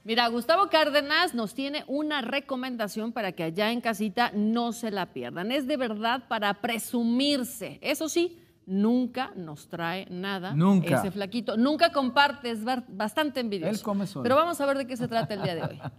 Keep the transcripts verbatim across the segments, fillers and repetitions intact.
Mira, Gustavo Cárdenas nos tiene una recomendación para que allá en casita no se la pierdan. Es de verdad para presumirse. Eso sí, nunca nos trae nada. Nunca. Ese flaquito. Nunca comparte, es bastante envidioso. Él come solo. Pero vamos a ver de qué se trata el día de hoy.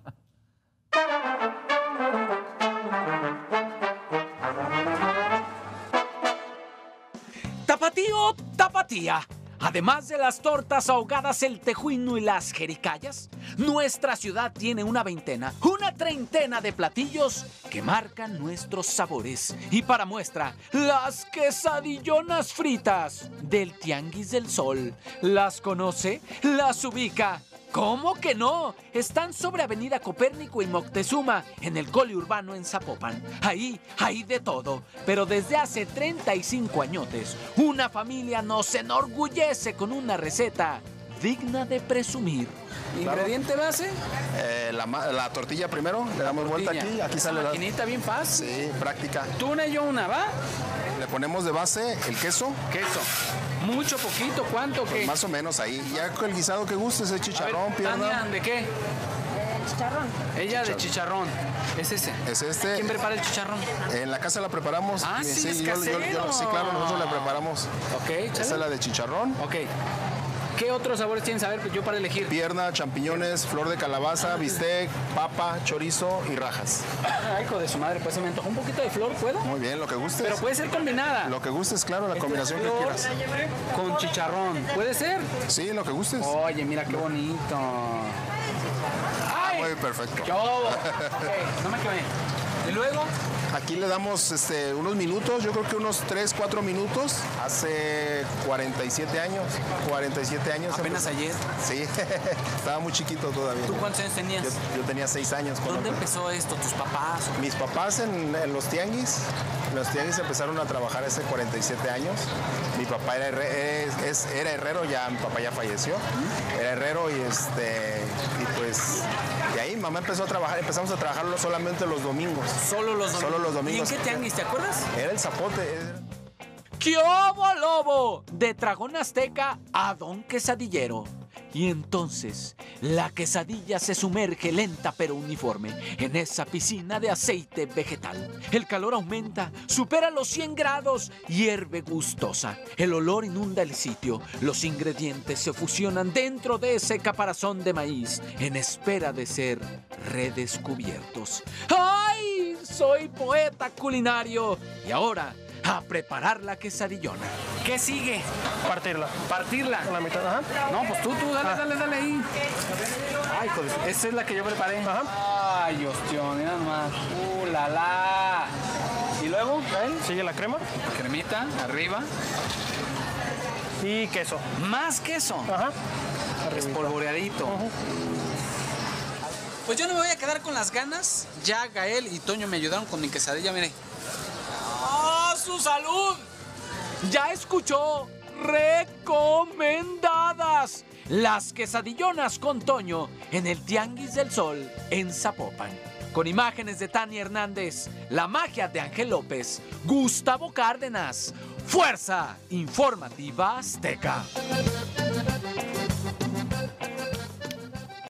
Tapatío, tapatía. Además de las tortas ahogadas, el tejuino y las jericayas, nuestra ciudad tiene una veintena, una treintena de platillos que marcan nuestros sabores. Y para muestra, las quesadillonas fritas del Tianguis del Sol. ¿Las conoce? ¿Las ubica? ¿Cómo que no? Están sobre Avenida Copérnico y Moctezuma, en el Coli Urbano en Zapopan. Ahí hay de todo, pero desde hace treinta y cinco añotes, una familia nos enorgullece con una receta digna de presumir. ¿Ingrediente base? Eh, la, la tortilla primero, le damos vuelta aquí, aquí sale la maquinita bien fácil. Sí, práctica. Tú una y yo una, ¿va? Le ponemos de base el queso. Queso. ¿Mucho, poquito, cuánto, qué? Pues más o menos ahí. Ya con el guisado que gustes, el chicharrón, ver, pierna. Tania, ¿de qué? Chicharrón. Ella de chicharrón. ¿Es ese? Es este. ¿Quién prepara el chicharrón? En la casa la preparamos. Ah, sí, es yo, yo, yo, sí, claro, nosotros la preparamos. Ok, Esta es la de chicharrón. Ok. ¿Qué otros sabores tienes? A ver, pues yo para elegir. Pierna, champiñones, flor de calabaza, bistec, papa, chorizo y rajas. Ay, hijo de su madre, pues se me antojó un poquito de flor, ¿puedo? Muy bien, lo que gustes. Pero puede ser combinada. Lo que gustes, claro, la combinación que quieras. Con chicharrón, ¿puede ser? Sí, lo que gustes. Oye, mira qué bonito. ¡Ay! Muy perfecto. ¿Qué hubo? Okay, no me quemé. ¿Y luego? Aquí le damos este, unos minutos, yo creo que unos tres, cuatro minutos. Hace cuarenta y siete años. cuarenta y siete años. ¿Apenas ayer? Sí, estaba muy chiquito todavía. ¿Tú cuántos años tenías? Yo, yo tenía seis años. ¿Dónde empezó esto? ¿Tus papás? Mis papás en, en los tianguis. Los tianguis empezaron a trabajar hace cuarenta y siete años. Mi papá era, herre, es, es, era herrero, ya mi papá ya falleció. Era herrero y este y pues de ahí mamá empezó a trabajar, empezamos a trabajarlo solamente los domingos. Solo los domingos. Solo los domingos. ¿Y en qué tianguis, te acuerdas? Era el Zapote. Era... ¡Qué obo lobo! De Dragón Azteca a Don Quesadillero. Y entonces, la quesadilla se sumerge lenta pero uniforme en esa piscina de aceite vegetal. El calor aumenta, supera los cien grados, hierve gustosa. El olor inunda el sitio. Los ingredientes se fusionan dentro de ese caparazón de maíz en espera de ser redescubiertos. ¡Ay! Soy poeta culinario. Y ahora, a preparar la quesadillona. ¿Qué sigue? Partirla. ¿Partirla? A la mitad, ajá. No, pues tú, tú, dale, Ah. dale, dale ahí. Ay, joder, esa es la que yo preparé. Ajá. Ay, hostia, mira nomás. Uh, la, la. Y luego, Ahí sigue la crema cremita, arriba. y queso. Más queso. Ajá. Espolvoreadito. Ujú. Pues yo no me voy a quedar con las ganas. Ya Gael y Toño me ayudaron con mi quesadilla, mire. ¡Ah, su salud! Ya escuchó, recomendadas. Las quesadillonas con Toño en el Tianguis del Sol en Zapopan. Con imágenes de Tania Hernández, la magia de Ángel López, Gustavo Cárdenas. Fuerza Informativa Azteca.